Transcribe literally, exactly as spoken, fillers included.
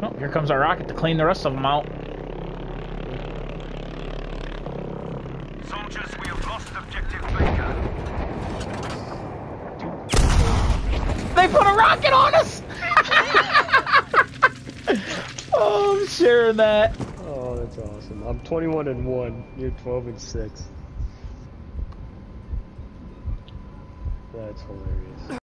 Oh, here comes our rocket to clean the rest of them out. Soldiers, we have lost objective Baker. They put a rocket on us! Oh, I'm sharing that. Oh, that's awesome. I'm twenty-one and one. You're twelve and six. That's hilarious.